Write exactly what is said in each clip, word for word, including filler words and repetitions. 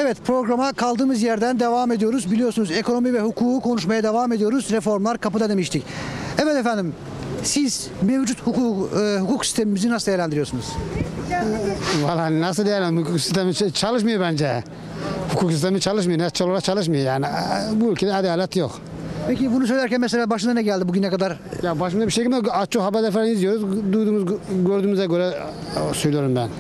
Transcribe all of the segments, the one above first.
Evet, programa kaldığımız yerden devam ediyoruz. Biliyorsunuz ekonomi ve hukuku konuşmaya devam ediyoruz. Reformlar kapıda demiştik. Evet efendim, siz mevcut hukuk, e, hukuk sistemimizi nasıl değerlendiriyorsunuz? Vallahi nasıl diyelim, hukuk sistemi çalışmıyor bence. Hukuk sistemi çalışmıyor, net olarak çalışmıyor yani. Bu ülkede adalet yok. Peki bunu söylerken mesela başına ne geldi bugüne kadar? Ya başımda bir şey gelmedi. Az çok haberler falan izliyoruz. Duyduğumuz, gördüğümüze göre söylüyorum ben.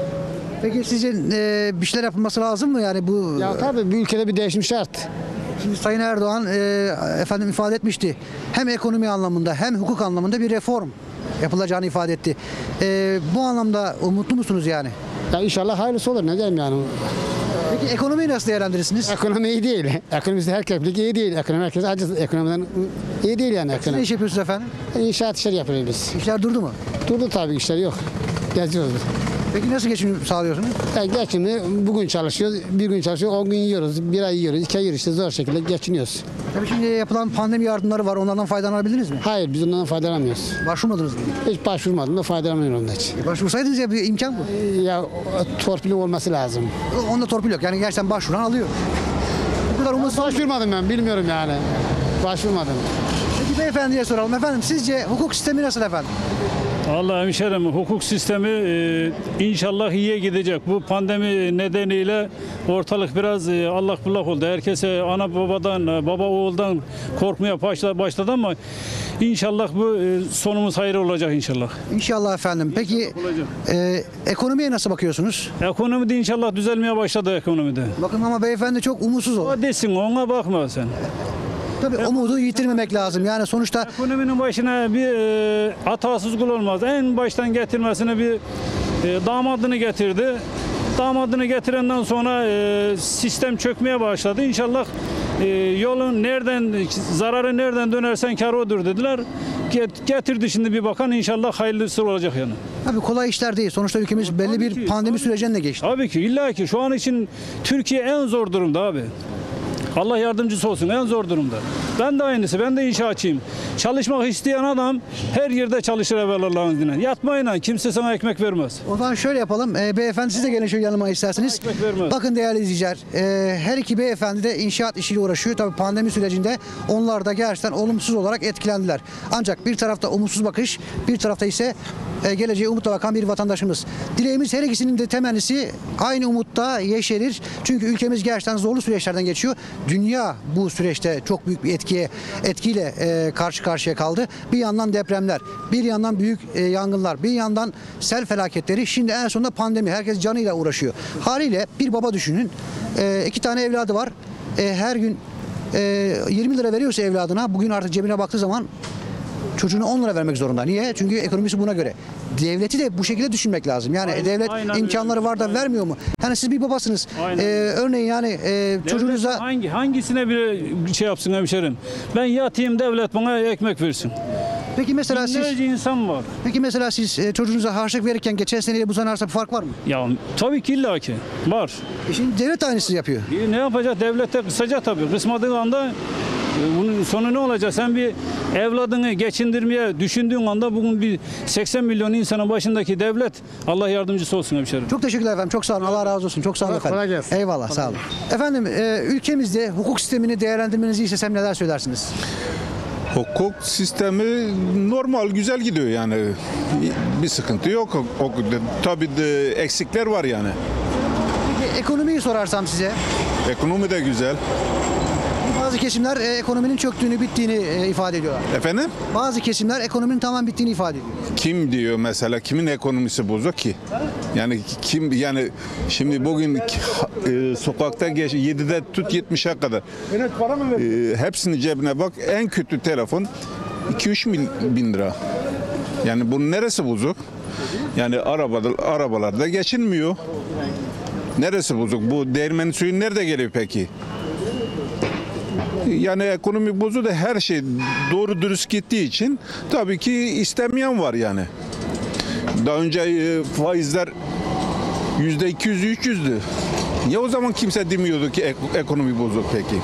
Peki sizce e, bir şeyler yapılması lazım mı yani bu? Ya tabii bir ülkede bir değişim şart. Şimdi Sayın Erdoğan e, efendim ifade etmişti. Hem ekonomi anlamında hem hukuk anlamında bir reform yapılacağını ifade etti. E, bu anlamda umutlu musunuz yani? Ya inşallah hayırlısı olur, ne diyeyim yani. Peki ekonomiyi nasıl değerlendirirsiniz? Ekonomi iyi değil. Ekonomisi herkes iyi değil. Ekonomi herkes aciz. Ekonomiden iyi değil yani Siz ne ekonomi. iş yapıyorsunuz efendim? İnşaat işleri yapıyoruz biz. İşler durdu mu? Durdu tabii, işler yok. Geziyoruz. Peki nasıl geçim sağlıyorsunuz? Yani geçimini bugün çalışıyoruz, bir gün çalışıyoruz, on gün yiyoruz, bir ay yiyoruz, iki ay yiyoruz, işte zor şekilde geçiniyoruz. Tabii şimdi yapılan pandemi yardımları var. Onlardan faydalanabildiniz mi? Hayır, biz ondan faydalanamıyoruz. Başvurmadınız mı? Hiç başvurmadım da faydalanamıyorum ondan hiç. E, başvursaydınız ya bir imkan bu. Ya torpili olması lazım. Onda torpil yok. Yani gerçekten başvuran alıyor. Bu kadar umutsuz. Başvurmadım ben, bilmiyorum yani. Başvurmadım. Peki beyefendiye soralım. Efendim sizce hukuk sistemi nasıl efendim? Vallahi hemşerim, hukuk sistemi e, inşallah iyiye gidecek. Bu pandemi nedeniyle ortalık biraz e, allak bullak oldu. Herkese ana babadan, e, baba oğuldan korkmaya başladı, başladı ama inşallah bu e, sonumuz hayır olacak inşallah. İnşallah efendim. Peki e, ekonomiye nasıl bakıyorsunuz? Ekonomide inşallah düzelmeye başladı ekonomide. Bakın ama beyefendi çok umutsuz o. O desin, ona bakma sen. Tabii umudu yitirmemek lazım. Yani sonuçta Ekonominin başına bir e, hatasız kul olmaz. En baştan getirmesine bir e, damadını getirdi. Damadını getirenden sonra e, sistem çökmeye başladı. İnşallah e, yolun nereden, zararı nereden dönersen kar odur dediler. Get, getirdi şimdi bir bakan, inşallah hayırlısı olacak yani. tabii kolay işler değil. Sonuçta ülkemiz belli Tabii bir ki, pandemi tabii. sürecinden de geçti. Tabii ki, illa ki şu an için Türkiye en zor durumda abi. Allah yardımcısı olsun, en zor durumda. Ben de aynısı, ben de inşaatçıyım. Çalışmak isteyen adam her yerde çalışır evvel Allah'ın izniyle. Yatmayın, kimse sana ekmek vermez. O zaman şöyle yapalım. E, beyefendi siz de gelin şöyle yanıma isterseniz. Ekmek vermez. Bakın değerli izleyiciler. e, her iki beyefendi de inşaat işiyle uğraşıyor. Tabii pandemi sürecinde onlar da gerçekten olumsuz olarak etkilendiler. Ancak bir tarafta umutsuz bakış, bir tarafta ise e, geleceğe umutla bakan bir vatandaşımız. Dileğimiz her ikisinin de temennisi aynı umutta yeşerir. Çünkü ülkemiz gerçekten zorlu süreçlerden geçiyor. Dünya bu süreçte çok büyük bir etkiye etkiyle e, karşı karşıya kaldı. Bir yandan depremler, bir yandan büyük e, yangınlar, bir yandan sel felaketleri, şimdi en sonunda pandemi. Herkes canıyla uğraşıyor. Haliyle bir baba düşünün. E, iki tane evladı var. E, her gün e, yirmi lira veriyorsa evladına, bugün artık cebine baktığı zaman çocuğuna on lira vermek zorunda. Niye? Çünkü ekonomisi buna göre. Devleti de bu şekilde düşünmek lazım. Yani Aynen, devlet aynen imkanları öyle. var da Aynen. vermiyor mu? Yani siz bir babasınız. Aynen. E, örneğin yani e, çocuğunuza Devlet hangi hangisine bir şey yapsın hemşerim? Ben yatayım, devlet bana ekmek versin. peki mesela siz Binlerce insan var. Peki mesela siz e, çocuğunuza harçlık verirken geçen seneyle bu sene arasında bir fark var mı? Ya tabii ki illaki var. E şimdi devlet de aynısını yapıyor. E, ne yapacak? Devlet de kısacak tabii. Kısmadığı anda e, bunun sonu ne olacak? Sen bir evladını geçindirmeye düşündüğün anda bugün bir seksen milyon insanın başındaki devlet, Allah yardımcısı olsun hemşerim. Çok teşekkürler efendim. Çok sağ olun. Allah razı olsun. Çok sağ olun Allah efendim. kolay gelsin. Eyvallah. Sağ olun. Efendim e, ülkemizde hukuk sistemini değerlendirmenizi istesem neler söylersiniz? Hukuk sistemi normal, güzel gidiyor yani. Bir sıkıntı yok. O, tabii de eksikler var yani. Peki ekonomiyi sorarsam size. Ekonomi de güzel. Bazı kesimler e, ekonominin çöktüğünü, bittiğini e, ifade ediyorlar. Efendim? Bazı kesimler ekonominin tamamen bittiğini ifade ediyor. Kim diyor mesela, kimin ekonomisi bozuk ki? Yani kim, yani şimdi bugün e, sokakta geç yedide tut yetmişe kadar. E, hepsini cebine bak, en kötü telefon iki üç bin, bin lira. Yani bunun neresi bozuk? Yani arabada, arabalarda geçinmiyor. Neresi bozuk? Bu değirmenin suyu nerede geliyor peki? Yani ekonomi bozu da her şey doğru dürüst gittiği için tabii ki istemeyen var yani. Daha önce e, faizler yüzde iki yüz üç yüzdü. Niye o zaman kimse demiyordu ki ek- ekonomi bozuk peki?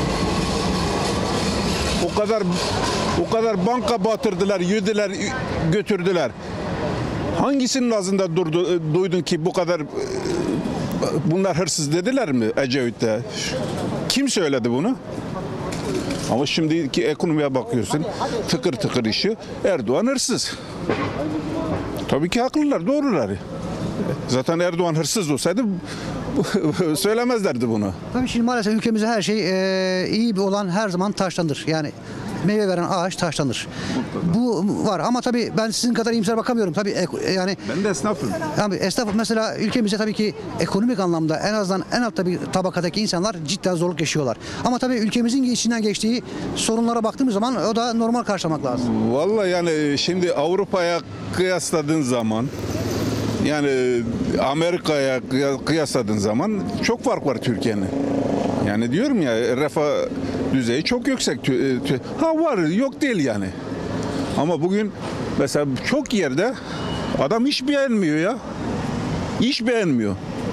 O kadar o kadar banka batırdılar, yediler, götürdüler. Hangisinin ağzında durdu, duydun ki bu kadar e, bunlar hırsız dediler mi Ecevit'te? Kim söyledi bunu? Ama şimdiki ekonomiye bakıyorsun, tıkır tıkır işi, Erdoğan hırsız. Tabii ki haklılar, doğrular. Zaten Erdoğan hırsız olsaydı söylemezlerdi bunu. Tabii şimdi maalesef ülkemizde her şey e, iyi bir olan her zaman taşlanır. Yani meyve veren ağaç taşlanır. Bu var ama tabii ben sizin kadar iyimser bakamıyorum. Tabii e, yani Ben de esnafım. Abi esnaf mesela ülkemizde tabii ki ekonomik anlamda en azından en altta bir tabakadaki insanlar cidden zorluk yaşıyorlar. Ama tabii ülkemizin içinden geçtiği sorunlara baktığımız zaman o da normal karşılamak lazım. Vallahi yani şimdi Avrupa'ya kıyasladığın zaman, yani Amerika'ya kıyasladığın zaman çok fark var Türkiye'nin. Yani diyorum ya, refah düzeyi çok yüksek. Ha var, yok değil yani. Ama bugün mesela çok yerde adam iş beğenmiyor ya. İş beğenmiyor.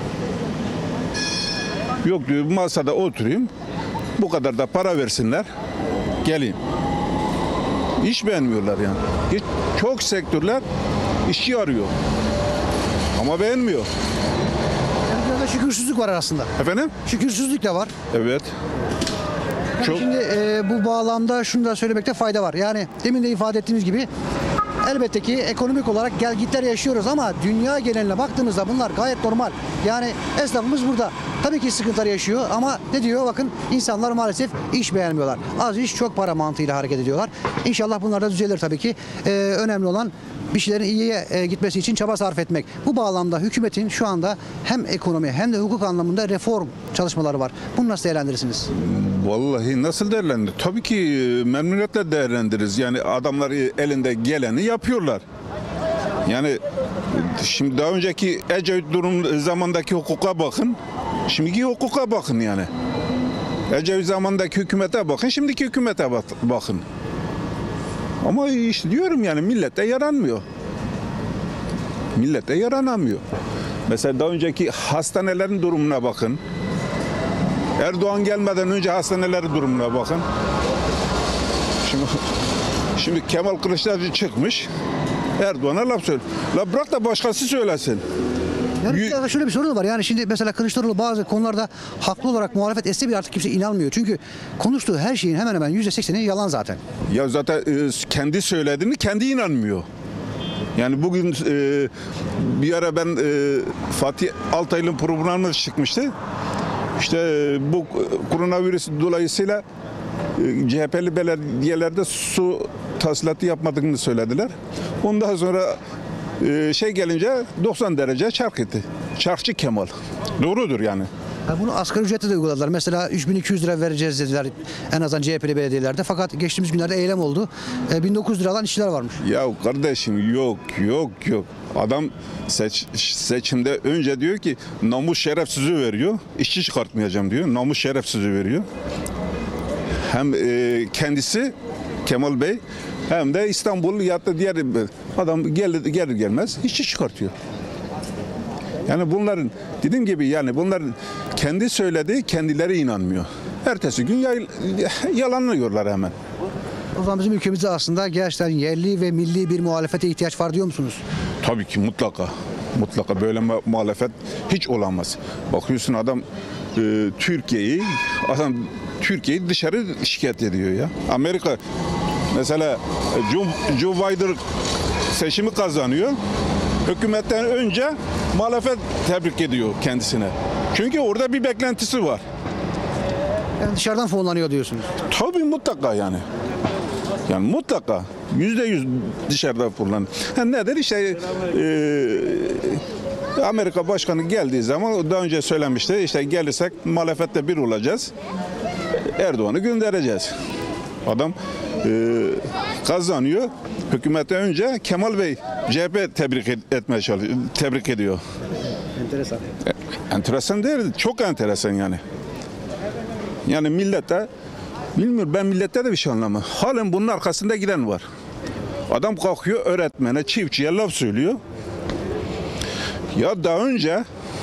Yok diyor, masada oturayım, bu kadar da para versinler, geleyim. İş beğenmiyorlar yani. Hiç, çok sektörler işçi arıyor. Ama beğenmiyor. Yani biraz da şükürsüzlük var aslında. Efendim? Şükürsüzlük de var. Evet. Yani Çok. şimdi e, bu bağlamda şunu da söylemekte fayda var. Yani demin de ifade ettiğimiz gibi elbette ki ekonomik olarak gelgitler yaşıyoruz ama dünya geneline baktığımızda bunlar gayet normal. Yani esnafımız burada. Tabii ki sıkıntılar yaşıyor ama ne diyor? Bakın insanlar maalesef iş beğenmiyorlar. Az iş çok para mantığıyla hareket ediyorlar. İnşallah bunlar da düzelir tabii ki. Ee, önemli olan bir şeylerin iyiye e, gitmesi için çaba sarf etmek. Bu bağlamda hükümetin şu anda hem ekonomi hem de hukuk anlamında reform çalışmaları var. Bunu nasıl değerlendirirsiniz? Vallahi nasıl değerlendir? Tabii ki memnuniyetle değerlendiririz. Yani adamlar elinde geleni yapıyorlar. Yani şimdi daha önceki Ecevit durum zamandaki hukuka bakın. Şimdiki hukuka bakın yani. Ecevit zamandaki hükümete bakın, şimdiki hükümete bakın. Ama işte diyorum yani millete yaranmıyor. Millete yaranamıyor. Mesela daha önceki hastanelerin durumuna bakın. Erdoğan gelmeden önce hastanelerin durumuna bakın. Şimdi, şimdi Kemal Kılıçdaroğlu çıkmış, Erdoğan'a laf söylüyor. La bırak da başkası söylesin. Yani Yü- bir şöyle bir sorun da var. Yani şimdi mesela Kılıçdaroğlu bazı konularda haklı olarak muhalefet etse bile artık kimse inanmıyor. Çünkü konuştuğu her şeyin hemen hemen yüzde sekseni yalan zaten. Ya zaten e, kendi söylediğini kendi inanmıyor. Yani bugün e, bir ara ben e, Fatih Altaylı'nın programına çıkmıştı. İşte e, bu koronavirüs dolayısıyla e, C H P'li belediyelerde su tahsilatı yapmadığını söylediler. Ondan sonra e, şey gelince doksan derece çark etti. Çarkçı Kemal. Doğrudur yani. Yani bunu asgari ücrete de uyguladılar. Mesela üç bin iki yüz lira vereceğiz dediler en azından C H P'li belediyelerde. Fakat geçtiğimiz günlerde eylem oldu. E, bin dokuz yüz lira alan işçiler varmış. Ya kardeşim yok yok yok. Adam seç, seçimde önce diyor ki namus şeref sözü veriyor. İşçi çıkartmayacağım diyor. Namus şeref sözü veriyor. Hem e, kendisi Kemal Bey hem de İstanbul ya da diğer adam gelir, gelir gelmez işçi çıkartıyor. Yani bunların dediğim gibi yani bunların kendi söylediği kendileri inanmıyor. Ertesi gün yay, yalanlıyorlar hemen. O zaman bizim ülkemizde aslında gerçekten yerli ve milli bir muhalefete ihtiyaç var diyor musunuz? Tabii ki mutlaka. Mutlaka böyle mu- muhalefet hiç olamaz. Bakıyorsun adam e, Türkiye'yi adam Türkiye'yi dışarı şikayet ediyor ya. Amerika mesela e, Joe, Joe Biden seçimi kazanıyor. Hükümetten önce muhalefet tebrik ediyor kendisine. Çünkü orada bir beklentisi var. Yani dışarıdan fonlanıyor diyorsunuz. Tabii mutlaka yani. Yani mutlaka yüzde yüz dışarıda kullan. Ha, nedir işte e, Amerika Başkanı geldiği zaman daha önce söylemişti işte gelirsek muhalefette bir olacağız. Erdoğan'ı göndereceğiz. Adam e, kazanıyor. Hükümete önce Kemal Bey C H P tebrik et, etmeye çalışıyor. Tebrik ediyor. Enteresan. E, enteresan değil, çok enteresan yani. Yani millete bilmiyorum ben millette de bir şey anlamam. Halen bunun arkasında giden var. Adam kalkıyor öğretmene, çiftçiye laf söylüyor. Ya daha önce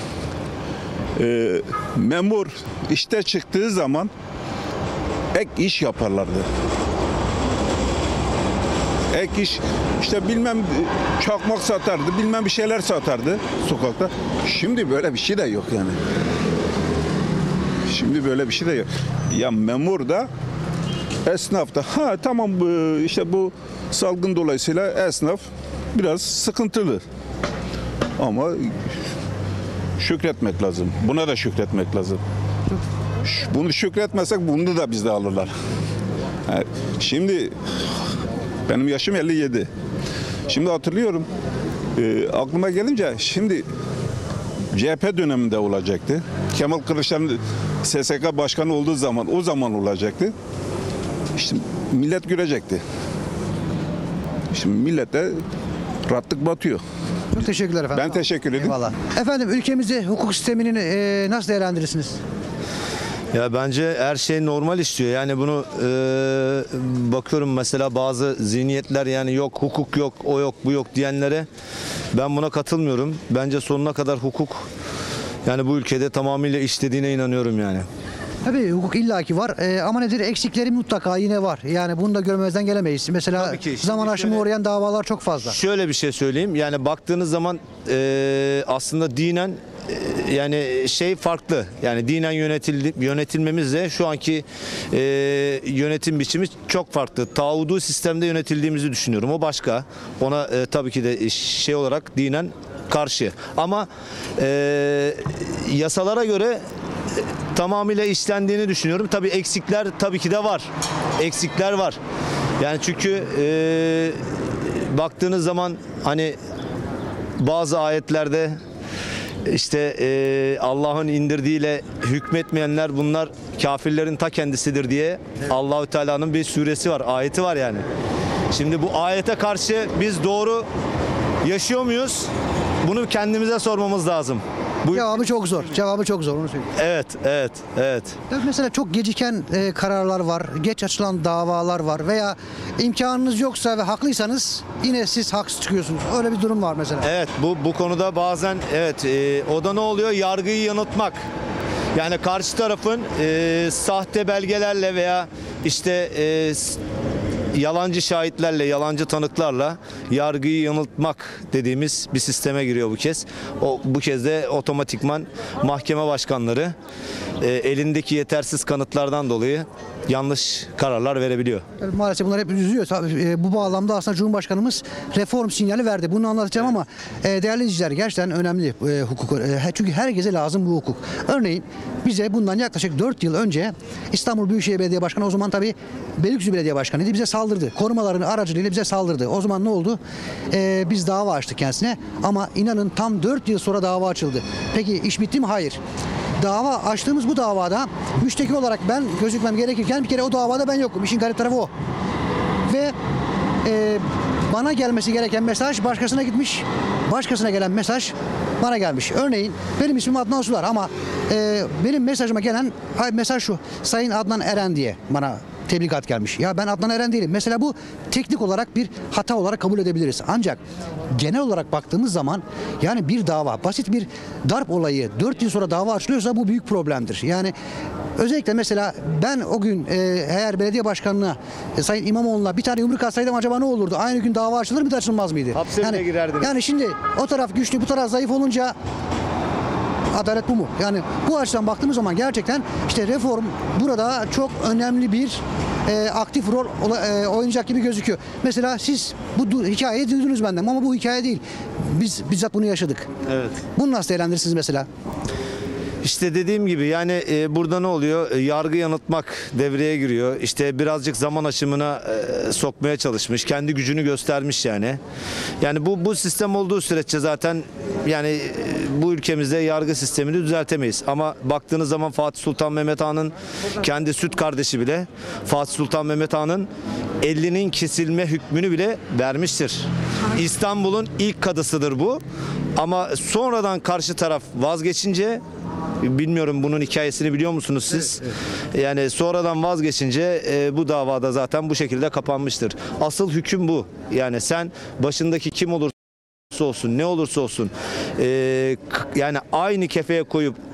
e, memur işte çıktığı zaman ek iş yaparlardı. Ek iş işte bilmem çakmak satardı, bilmem bir şeyler satardı sokakta. Şimdi böyle bir şey de yok yani. Şimdi böyle bir şey de yok. Ya memur da esnaf da ha tamam işte bu salgın dolayısıyla esnaf biraz sıkıntılı. Ama şükretmek lazım. Buna da şükretmek lazım. Bunu şükretmesek bunu da bizde alırlar. Yani şimdi benim yaşım elli yedi. Şimdi hatırlıyorum. E, aklıma gelince şimdi C H P döneminde olacaktı. Kemal Kılıçdaroğlu S S K başkanı olduğu zaman o zaman olacaktı. İşte millet görecekti. Şimdi millete rahatlık batıyor. Çok teşekkürler efendim. Ben teşekkür ederim. Eyvallah. Efendim ülkemizde hukuk sistemini e, nasıl değerlendirirsiniz? Ya bence her şey normal işliyor. Yani bunu e, bakıyorum mesela bazı zihniyetler yani yok hukuk yok, o yok, bu yok diyenlere ben buna katılmıyorum. Bence sonuna kadar hukuk yani bu ülkede tamamıyla işlediğine inanıyorum yani. Tabii hukuk illaki var e, ama nedir eksikleri mutlaka yine var. Yani bunu da görmezden gelemeyiz. Mesela Tabii ki. Şimdi zaman aşımı şöyle- uğrayan davalar çok fazla. Şöyle bir şey söyleyeyim. Yani baktığınız zaman e, aslında dinen e, yani şey farklı. Yani dinen yönetildi, yönetilmemizle şu anki e, yönetim biçimi çok farklı. Tağudu sistemde yönetildiğimizi düşünüyorum. O başka. Ona e, tabii ki de şey olarak dinen karşı. Ama e, yasalara göre tamamıyla işlendiğini düşünüyorum. Tabii eksikler tabii ki de var. Eksikler var. Yani çünkü e, baktığınız zaman hani bazı ayetlerde işte e, Allah'ın indirdiğiyle hükmetmeyenler bunlar kafirlerin ta kendisidir diye Allahü Teala'nın bir suresi var, ayeti var yani. Şimdi bu ayete karşı biz doğru yaşıyor muyuz? Bunu kendimize sormamız lazım. Bu Cevabı çok zor. Cevabı çok zor onu söyleyeyim. evet, evet, evet. Tabii mesela çok geciken e, kararlar var, geç açılan davalar var veya imkanınız yoksa ve haklıysanız yine siz haksız çıkıyorsunuz. Öyle bir durum var mesela. Evet, bu bu konuda bazen evet e, o da ne oluyor? Yargıyı yanıltmak. Yani karşı tarafın e, sahte belgelerle veya işte e, s- yalancı şahitlerle, yalancı tanıklarla yargıyı yanıltmak dediğimiz bir sisteme giriyor bu kez. O bu kez de otomatikman mahkeme başkanları e, elindeki yetersiz kanıtlardan dolayı yanlış kararlar verebiliyor. Tabii maalesef bunlar hep üzüyor. Tabii, e, bu bağlamda aslında Cumhurbaşkanımız reform sinyali verdi. Bunu anlatacağım ama e, değerli izleyiciler gerçekten önemli e, hukuk. E, çünkü herkese lazım bu hukuk. Örneğin bize bundan yaklaşık dört yıl önce İstanbul Büyükşehir Belediye Başkanı o zaman tabii Beylikdüzü Belediye Başkanı'ydı. Bize saldırdı. Korumalarının aracılığıyla bize saldırdı. O zaman ne oldu? E, biz dava açtık kendisine ama inanın tam dört yıl sonra dava açıldı. Peki iş bitti mi? Hayır. Dava açtığımız bu davada müşteki olarak ben gözükmem gerekirken bir kere o davada ben yokum. İşin garip tarafı o. Ve e, bana gelmesi gereken mesaj başkasına gitmiş. Başkasına gelen mesaj bana gelmiş. Örneğin benim ismim Adnan Sular ama e, benim mesajıma gelen mesaj şu. Sayın Adnan Eren diye bana tebligat gelmiş. Ya ben Adnan Eren değilim. Mesela bu teknik olarak bir hata olarak kabul edebiliriz. Ancak genel olarak baktığımız zaman yani bir dava, basit bir darp olayı dört yıl sonra dava açılıyorsa bu büyük problemdir. Yani özellikle mesela ben o gün e, eğer belediye başkanına e, Sayın İmamoğlu'na bir tane yumruk atsaydım acaba ne olurdu? Aynı gün dava açılır mıydı, açılmaz mıydı? Hapse bile yani, girerdiniz. Yani şimdi o taraf güçlü, bu taraf zayıf olunca adalet bu mu? Yani bu açıdan baktığımız zaman gerçekten işte reform burada çok önemli bir e, aktif rol ola- e, oynayacak gibi gözüküyor. Mesela siz bu du- hikayeyi duydunuz benden ama bu hikaye değil. Biz bizzat bunu yaşadık. Evet. Bunu nasıl değerlendirirsiniz mesela? İşte dediğim gibi yani e, burada ne oluyor? E, yargı yanıltmak devreye giriyor. İşte birazcık zaman aşımına e, sokmaya çalışmış. Kendi gücünü göstermiş yani. Yani bu bu sistem olduğu sürece zaten yani e, bu ülkemizde yargı sistemini düzeltemeyiz. Ama baktığınız zaman Fatih Sultan Mehmet Han'ın kendi süt kardeşi bile Fatih Sultan Mehmet Han'ın elinin kesilme hükmünü bile vermiştir. İstanbul'un ilk kadısıdır bu. Ama sonradan karşı taraf vazgeçince bilmiyorum bunun hikayesini biliyor musunuz siz? Evet, evet. Yani sonradan vazgeçince e, bu davada zaten bu şekilde kapanmıştır. Asıl hüküm bu. Yani sen başındaki kim olursa olsun ne olursa olsun e, k- yani aynı kefeye koyup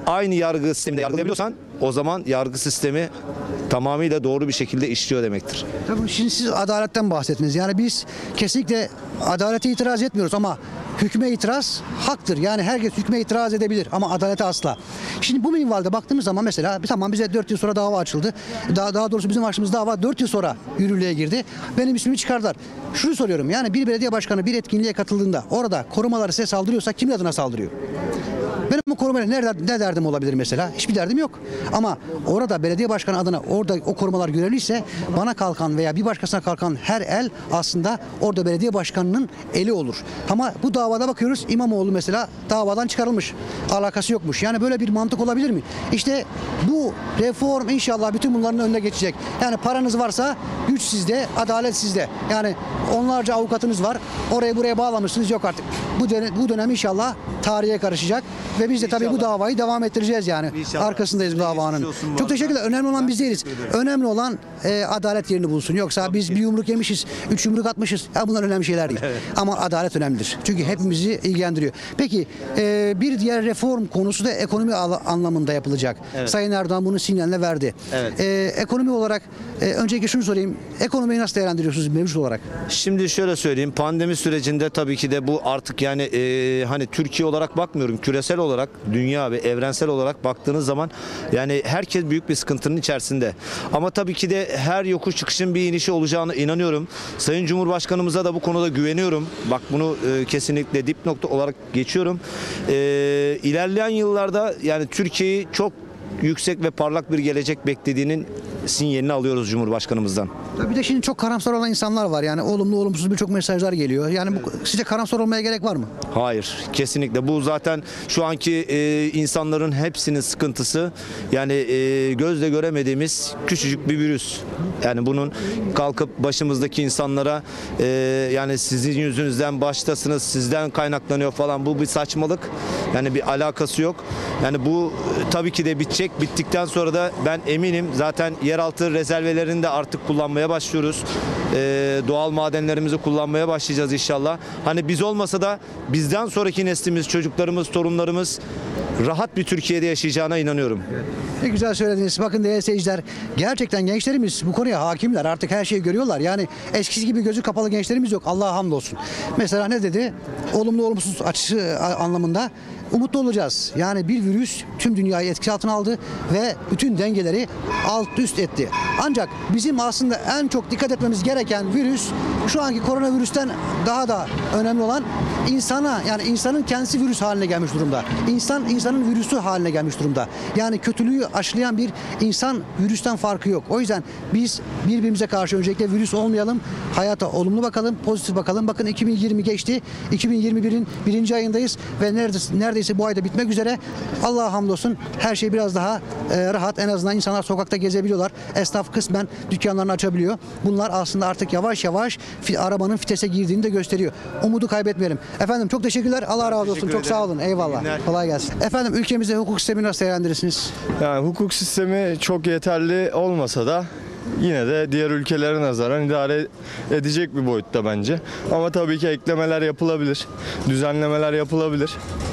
aynı yargı sisteminde yargılayabiliyorsan o zaman yargı sistemi tamamıyla doğru bir şekilde işliyor demektir. Tabii şimdi siz adaletten bahsettiniz. Yani biz kesinlikle adalete itiraz etmiyoruz ama hükme itiraz haktır. Yani herkes hükme itiraz edebilir ama adalete asla. Şimdi bu minvalde baktığımız zaman mesela tamam bize dört yıl sonra dava açıldı. Daha, daha doğrusu bizim açtığımız dava dört yıl sonra yürürlüğe girdi. Benim ismimi çıkardılar. Şunu soruyorum, yani bir belediye başkanı bir etkinliğe katıldığında orada korumaları size saldırıyorsa kimin adına saldırıyor? Benim bu korumayla ne, ne derdim olabilir mesela? Hiçbir derdim yok. Ama orada belediye başkanı adına orada o korumalar görevliyse bana kalkan veya bir başkasına kalkan her el aslında orada belediye başkanının eli olur. Ama bu davada bakıyoruz İmamoğlu mesela davadan çıkarılmış. Alakası yokmuş. Yani böyle bir mantık olabilir mi? İşte bu reform inşallah bütün bunların önüne geçecek. Yani paranız varsa güç sizde, adalet sizde. Yani onlarca avukatınız var. Oraya buraya bağlamışsınız, yok artık. Bu dönem, bu dönem inşallah tarihe karışacak ve biz de tabii bu davayı devam ettireceğiz yani. İnşallah. Arkasındayız bu davanın. Olsun bu Çok teşekkürler. Önemli olan biz değiliz. Önemli olan e, adalet yerini bulsun. Yoksa tabii biz ki bir yumruk yemişiz, üç yumruk atmışız. Ya bunlar önemli şeyler değil. Evet. Ama adalet önemlidir. Çünkü hepimizi ilgilendiriyor. Peki e, bir diğer reform konusu da ekonomi anlamında yapılacak. Evet. Sayın Erdoğan bunu sinyalini verdi. Evet. E, ekonomi olarak e, öncelikle şunu sorayım. Ekonomiyi nasıl değerlendiriyorsunuz mevcut olarak? Şimdi şöyle söyleyeyim, pandemi sürecinde tabii ki de bu artık yani e, hani Türkiye olarak bakmıyorum, küresel olarak, dünya ve evrensel olarak baktığınız zaman yani herkes büyük bir sıkıntının içerisinde. Ama tabii ki de her yokuş çıkışın bir inişi olacağına inanıyorum. Sayın Cumhurbaşkanımıza da bu konuda güveniyorum. Bak bunu e, kesinlikle dipnokta olarak geçiyorum. E, ilerleyen yıllarda yani Türkiye'yi çok yüksek ve parlak bir gelecek beklediğinin sinyalini alıyoruz Cumhurbaşkanımızdan. Bir de şimdi çok karamsar olan insanlar var. Yani olumlu olumsuz birçok mesajlar geliyor. Yani bu, sizce karamsar olmaya gerek var mı? Hayır, kesinlikle. Bu zaten şu anki e, insanların hepsinin sıkıntısı. Yani e, gözle göremediğimiz küçücük bir virüs. Yani bunun kalkıp başımızdaki insanlara e, yani sizin yüzünüzden baştasınız, sizden kaynaklanıyor falan, bu bir saçmalık. Yani bir alakası yok. Yani bu e, tabii ki de bitecek. Bittikten sonra da ben eminim zaten yeraltı rezervelerini de artık kullanmaya başlıyoruz. Ee, doğal madenlerimizi kullanmaya başlayacağız inşallah. Hani biz olmasa da bizden sonraki neslimiz, çocuklarımız, torunlarımız rahat bir Türkiye'de yaşayacağına inanıyorum. Ne güzel söylediniz. Bakın değerli seyirciler, gerçekten gençlerimiz bu konuya hakimler. Artık her şeyi görüyorlar. Yani eskisi gibi gözü kapalı gençlerimiz yok. Allah'a hamdolsun. Mesela ne dedi? Olumlu olumsuz açısı anlamında umutlu olacağız. Yani bir virüs tüm dünyayı etkisi altına aldı ve bütün dengeleri alt üst etti. Ancak bizim aslında en çok dikkat etmemiz gereken virüs şu anki koronavirüsten daha da önemli olan insana, yani insanın kendisi virüs haline gelmiş durumda. İnsan insanın virüsü haline gelmiş durumda. Yani kötülüğü aşılayan bir insan virüsten farkı yok. O yüzden biz birbirimize karşı öncelikle virüs olmayalım. Hayata olumlu bakalım, pozitif bakalım. Bakın iki bin yirmi geçti. iki bin yirmi birin birinci ayındayız ve neredeyse, neredeyse bu ayda bitmek üzere. Allah'a hamdolsun her şey biraz daha e, rahat. En azından insanlar sokakta gezebiliyorlar. Esnaf kısmen dükkanlarını açabiliyor. Bunlar aslında artık yavaş yavaş fi, arabanın vitese girdiğini de gösteriyor. Umudu kaybetmeyelim. Efendim çok teşekkürler. Allah razı olsun. Çok sağ olun. Eyvallah. Kolay gelsin. Efendim ülkemizde hukuk sistemini nasıl değerlendirirsiniz? Yani hukuk sistemi çok yeterli olmasa da yine de diğer ülkelere nazaran idare edecek bir boyutta bence. Ama tabii ki eklemeler yapılabilir, düzenlemeler yapılabilir.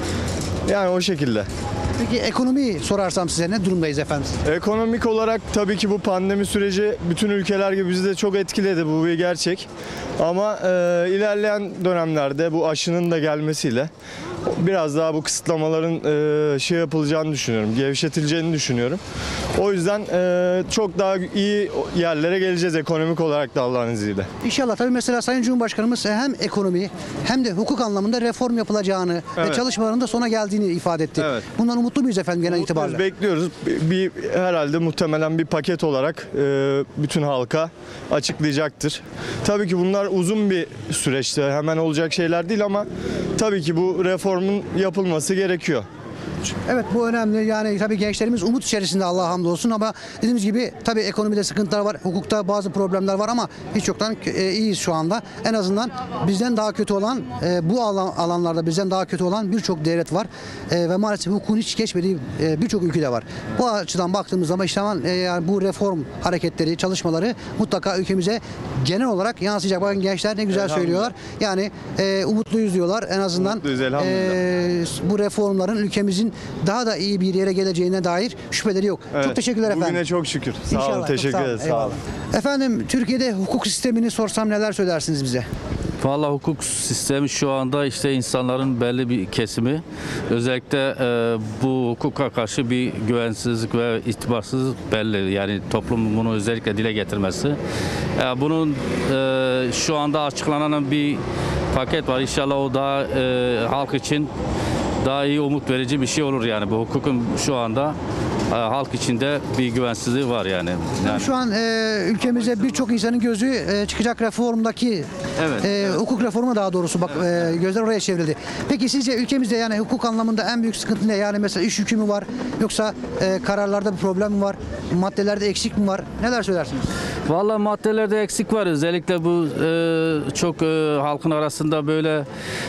Yani o şekilde. Peki ekonomiyi sorarsam size ne durumdayız efendim? Ekonomik olarak tabii ki bu pandemi süreci bütün ülkeler gibi bizi de çok etkiledi, bu bir gerçek. Ama e, ilerleyen dönemlerde bu aşının da gelmesiyle biraz daha bu kısıtlamaların e, şey yapılacağını düşünüyorum, gevşetileceğini düşünüyorum. O yüzden e, çok daha iyi yerlere geleceğiz ekonomik olarak da Allah'ın izniyle. İnşallah. Tabii mesela Sayın Cumhurbaşkanımız hem ekonomi hem de hukuk anlamında reform yapılacağını Evet. ve çalışmaların da sona geldiğini ifade etti. Evet. Bundan umutlu muyuz efendim genel itibariyle? Bekliyoruz. Bir, herhalde muhtemelen bir paket olarak e, bütün halka açıklayacaktır. Tabii ki bunlar uzun bir süreçte, hemen olacak şeyler değil ama tabii ki bu reformun yapılması gerekiyor. Evet, bu önemli. Yani tabii gençlerimiz umut içerisinde Allah'a hamdolsun ama dediğimiz gibi tabii ekonomide sıkıntılar var, hukukta bazı problemler var ama hiç yoktan e, iyiyiz şu anda. En azından bizden daha kötü olan e, bu alan, alanlarda bizden daha kötü olan birçok devlet var e, ve maalesef hukukun hiç geçmediği e, birçok ülkede var. Bu açıdan baktığımız zaman işte e, yani bu reform hareketleri, çalışmaları mutlaka ülkemize genel olarak yansıyacak. Bakın gençler ne güzel söylüyorlar. Yani e, umutluyuz diyorlar. En azından Umutluyuz, elhamdülillah. e, bu reformların ülkemizin daha da iyi bir yere geleceğine dair şüpheleri yok. Evet. Çok teşekkürler efendim. Bugüne çok şükür. Sağ İnşallah, olun. çok Teşekkür sağ olun. ederiz. Sağ Eyvallah. olun. Efendim Türkiye'de hukuk sistemini sorsam neler söylersiniz bize? Vallahi hukuk sistemi şu anda işte insanların belli bir kesimi özellikle e, bu hukuka karşı bir güvensizlik ve itibarsızlık belli. Yani toplum bunu özellikle dile getirmesi. E, bunun e, şu anda açıklanan bir paket var. İnşallah o daha e, halk için daha iyi umut verici bir şey olur yani. Bu hukukun şu anda e, halk içinde bir güvensizliği var yani. yani Şu an e, ülkemizde birçok insanın gözü e, çıkacak reformdaki Evet, e, hukuk reformu daha doğrusu bak e, gözler oraya çevrildi. Peki sizce ülkemizde yani hukuk anlamında en büyük sıkıntı ne? Yani mesela iş yükü mü var yoksa e, kararlarda bir problem mi var? Maddelerde eksik mi var? Neler söylersiniz? Vallahi maddelerde eksik var. Özellikle bu e, çok e, halkın arasında böyle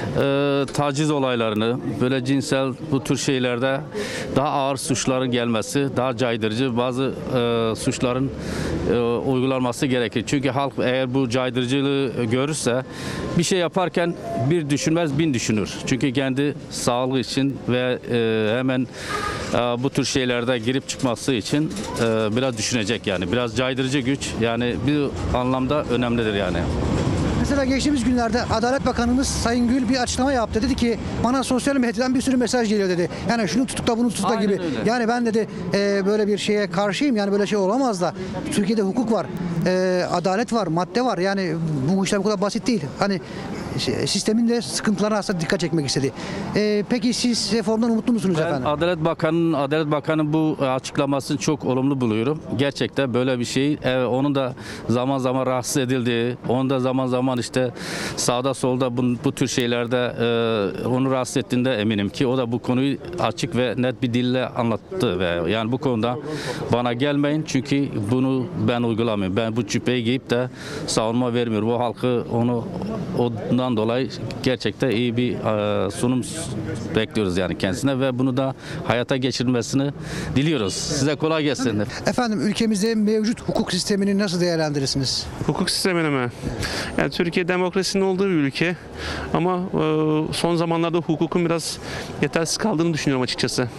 e, taciz olaylarını, böyle cinsel bu tür şeylerde daha ağır suçların gelmesi, daha caydırıcı bazı e, suçların e, uygulanması gerekir. Çünkü halk eğer bu caydırıcılığı görürse bir şey yaparken bir düşünmez bin düşünür. Çünkü kendi sağlığı için ve e, hemen e, bu tür şeylerde girip çıkması için e, biraz düşünecek yani. Biraz caydırıcı güç yani bir anlamda önemlidir yani. Mesela geçtiğimiz günlerde Adalet Bakanımız Sayın Gül bir açıklama yaptı. Dedi ki bana sosyal medyadan bir sürü mesaj geliyor dedi. Yani şunu tutukla bunu tutukla Aynen gibi. öyle. Yani ben dedi e, böyle bir şeye karşıyım. Yani böyle şey olamaz da. Türkiye'de hukuk var. E, adalet var. Madde var. Yani bu işler bu kadar basit değil. Hani şey, sistemin de sıkıntılarına aslında dikkat çekmek istedi. E, peki siz reformdan umutlu musunuz Ben efendim? Adalet Bakanı'nın Adalet Bakanı bu açıklamasını çok olumlu buluyorum. Gerçekten böyle bir şey. Evet, onun da zaman zaman rahatsız edildiği, onun da zaman zaman işte sağda solda bu, bu tür şeylerde e, onu rahatsız ettiğinde eminim ki o da bu konuyu açık ve net bir dille anlattı ve yani bu konuda bana gelmeyin çünkü bunu ben uygulamıyorum. Ben bu cübbeyi giyip de savunma vermiyorum. Bu halkı onu ondan dolayı gerçekten iyi bir e, sunum bekliyoruz yani kendisine ve bunu da hayata geçirmesini diliyoruz. Size kolay gelsin. Efendim ülkemizde mevcut hukuk sistemini nasıl değerlendirirsiniz? Hukuk sistemini mi? Yani Türkiye demokrasinin olduğu bir ülke ama e, son zamanlarda hukukun biraz yetersiz kaldığını düşünüyorum açıkçası.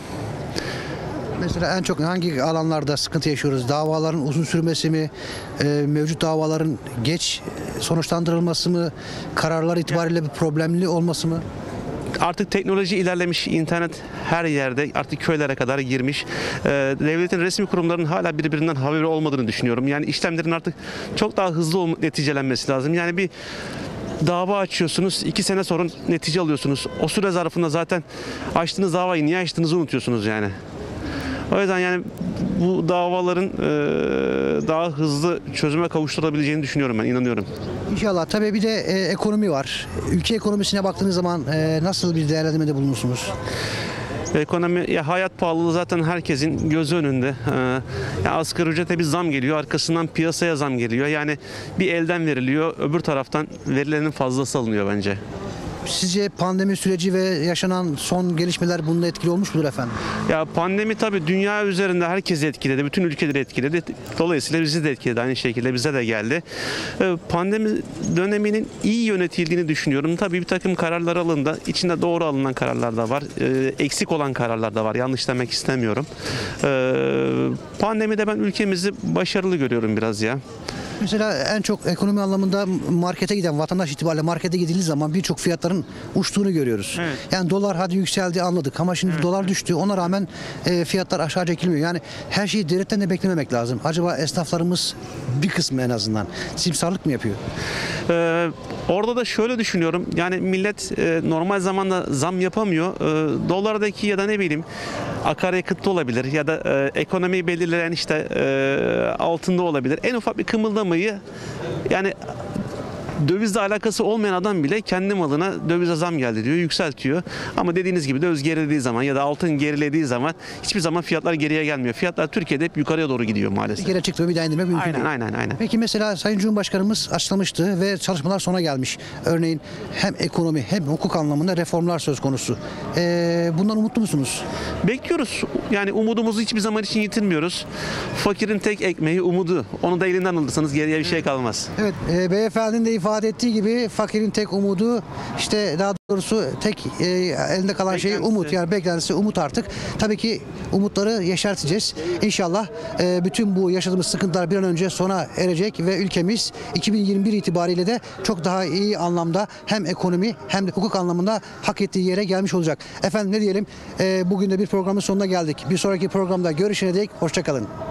Mesela en çok hangi alanlarda sıkıntı yaşıyoruz? Davaların uzun sürmesi mi? E, mevcut davaların geç sonuçlandırılması mı? Kararlar itibariyle bir problemli olması mı? Artık teknoloji ilerlemiş, internet her yerde artık köylere kadar girmiş. Ee, devletin resmi kurumlarının hala birbirinden haberi olmadığını düşünüyorum. Yani işlemlerin artık çok daha hızlı ol- neticelenmesi lazım. Yani bir dava açıyorsunuz, iki sene sonra netice alıyorsunuz. O süre zarfında zaten açtığınız davayı niye açtığınızı unutuyorsunuz yani. O yüzden yani bu davaların e, daha hızlı çözüme kavuşturulabileceğini düşünüyorum ben, inanıyorum. İnşallah. Tabii bir de e, ekonomi var. Ülke ekonomisine baktığınız zaman e, nasıl bir değerlendirmede bulunursunuz? Ekonomi, ya hayat pahalılığı zaten herkesin gözü önünde. Ee, ya asgari ücrete bir zam geliyor, arkasından piyasaya zam geliyor. Yani bir elden veriliyor, öbür taraftan verilenin fazlası alınıyor bence. Sizce pandemi süreci ve yaşanan son gelişmeler bununla etkili olmuş mudur efendim? Ya pandemi tabii dünya üzerinde herkesi etkiledi, bütün ülkeleri etkiledi. Dolayısıyla bizi de etkiledi, aynı şekilde bize de geldi. Ee, Pandemi döneminin iyi yönetildiğini düşünüyorum. Tabii bir takım kararlar alındı. İçinde doğru alınan kararlar da var, ee, eksik olan kararlar da var. Yanlış demek istemiyorum. Ee, Pandemide ben ülkemizi başarılı görüyorum biraz ya. Mesela en çok ekonomi anlamında markete giden vatandaş itibariyle markete gidildiği zaman birçok fiyatların uçtuğunu görüyoruz. Evet. Yani dolar hadi yükseldi anladık ama şimdi dolar düştü. Ona rağmen e, fiyatlar aşağı çekilmiyor. Yani her şeyi devletten de beklememek lazım. Acaba esnaflarımız bir kısmı en azından simsarlık mı yapıyor? Ee, orada da şöyle düşünüyorum. Yani millet e, normal zamanda zam yapamıyor. E, dolardaki ya da ne bileyim akaryakıtta olabilir ya da e, ekonomiyi belirleyen işte e, altında olabilir. En ufak bir kımıldamayı yani dövizle alakası olmayan adam bile kendi malına dövize zam geldi diyor, yükseltiyor. Ama dediğiniz gibi döviz gerilediği zaman ya da altın gerilediği zaman hiçbir zaman fiyatlar geriye gelmiyor. Fiyatlar Türkiye'de hep yukarıya doğru gidiyor Bir maalesef. kere çıktı bir daha indirmek mümkün Aynen değil. aynen aynen. Peki mesela Sayın Cumhurbaşkanımız açıklamıştı ve çalışmalar sona gelmiş. Örneğin hem ekonomi hem hukuk anlamında reformlar söz konusu. Ee, bundan umutlu musunuz? Bekliyoruz. Yani umudumuzu hiçbir zaman için yitirmiyoruz. Fakirin tek ekmeği umudu. Onu da elinden alırsanız geriye bir şey kalmaz. Evet, e, beyefendinin de ifade ifade ettiği gibi fakirin tek umudu, işte daha doğrusu tek e, elinde kalan şey umut. Yani beklentisi umut artık. Tabii ki umutları yeşerteceğiz. İnşallah e, bütün bu yaşadığımız sıkıntılar bir an önce sona erecek ve ülkemiz iki bin yirmi bir itibariyle de çok daha iyi anlamda hem ekonomi hem de hukuk anlamında hak ettiği yere gelmiş olacak. Efendim ne diyelim? E, bugün de bir programın sonuna geldik. Bir sonraki programda görüşene dek hoşça kalın.